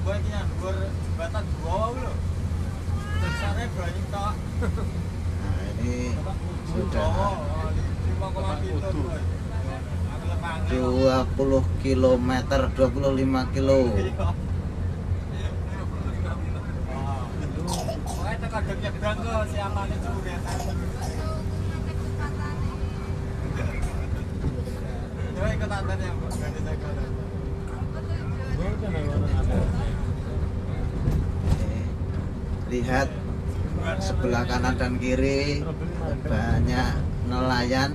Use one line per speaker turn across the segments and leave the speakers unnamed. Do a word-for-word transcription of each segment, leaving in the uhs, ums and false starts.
Gue iki nganggur jembatan dua lho. Tersane banyak tok.
Nah, ini sudah dua puluh kilometer, dua puluh lima kilo.
Pokoknya tekan nyebrang ke siamane Curetan. Coba ikut antar yang ganti saya.
Lihat sebelah kanan dan kiri banyak nelayan.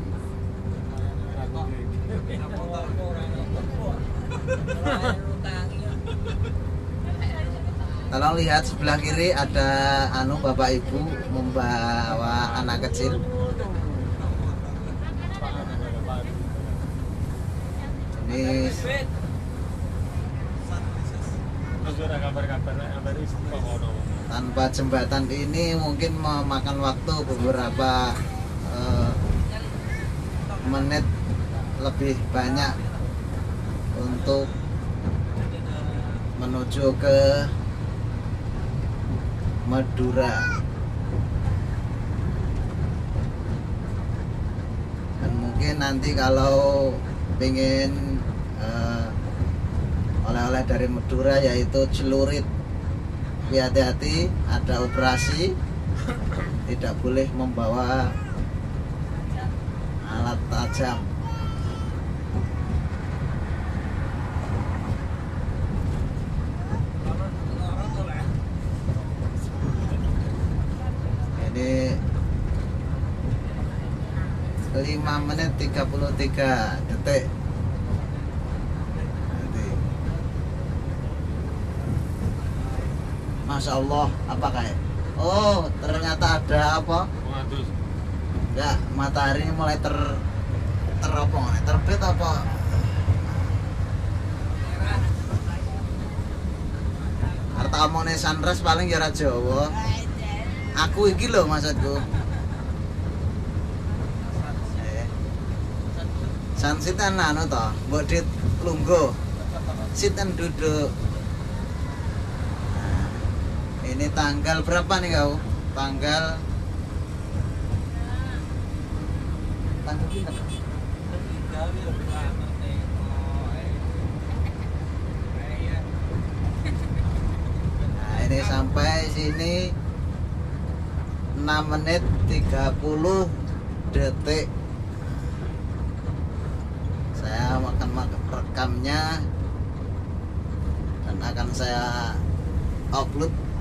Tolong lihat sebelah kiri ada anu bapak ibu membawa anak kecil. Ini tanpa jembatan ini mungkin memakan waktu beberapa uh, menit lebih banyak untuk menuju ke Madura. Dan mungkin nanti kalau ingin uh, oleh-oleh dari Madura yaitu celurit, hati-hati ada operasi, tidak boleh membawa alat tajam. Ini lima menit tiga puluh tiga detik. Masya Allah, apa kayak? Oh, ternyata ada apa? Enggak, matahari mulai ter teropong, terbit apa? Harta omongnya sunrise paling ya Jawa. Aku iki lho maksudku. Sansitan anu toh, mbok dit lungguh. Sitan duduk. Ini tanggal berapa nih kau? Tanggal tanggal pinter. Nah, ini sampai sini enam menit tiga puluh detik. Saya akan merekamnya dan akan saya upload